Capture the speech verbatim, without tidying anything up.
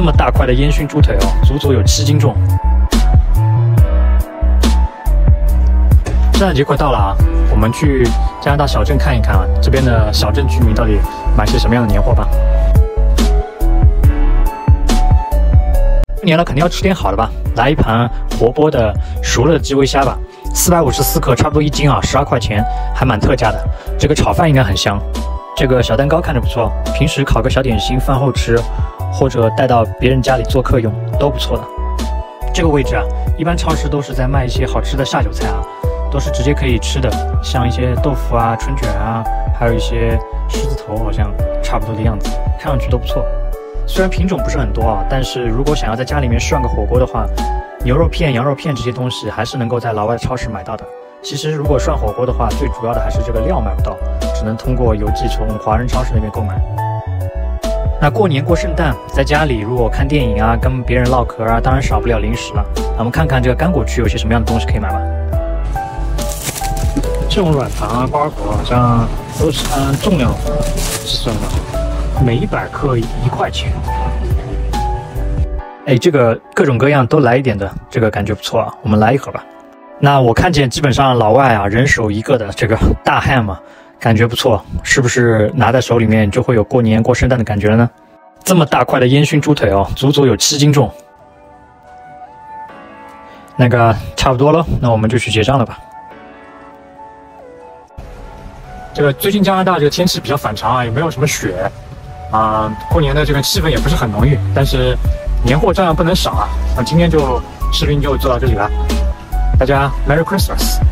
这么大块的烟熏猪腿哦，足足有七斤重。圣诞节快到了啊，我们去加拿大小镇看一看啊，这边的小镇居民到底买些什么样的年货吧。过年了，肯定要吃点好的吧，来一盘活剥的熟了的基围虾吧，四百五十四克，差不多一斤啊，十二块钱，还蛮特价的。这个炒饭应该很香。这个小蛋糕看着不错，平时烤个小点心，饭后吃，或者带到别人家里做客用，都不错的。这个位置啊，一般超市都是在卖一些好吃的下酒菜啊，都是直接可以吃的，像一些豆腐啊、春卷啊，还有一些狮子头，好像差不多的样子，看上去都不错。虽然品种不是很多啊，但是如果想要在家里面涮个火锅的话，牛肉片、羊肉片这些东西还是能够在老外超市买到的。其实如果涮火锅的话，最主要的还是这个料买不到，只能通过邮寄从华人超市那边购买。那过年过圣诞，在家里如果看电影啊，跟别人唠嗑啊，当然少不了零食了。那我们看看这个干果区有些什么样的东西可以买吧。这种软糖啊、包果好像都是按重量计算的，每一百克一块钱。哎，这个各种各样都来一点的，这个感觉不错啊，我们来一盒吧。那我看见基本上老外啊人手一个的这个大汉嘛，感觉不错，是不是拿在手里面就会有过年过圣诞的感觉了呢？这么大块的烟熏猪腿哦，足足有七斤重。那个差不多了，那我们就去结账了吧。这个最近加拿大这个天气比较反常啊，也没有什么雪啊、呃，过年的这个气氛也不是很浓郁，但是年货照样不能少啊。那今天就视频就做到这里了。大家 Merry Christmas！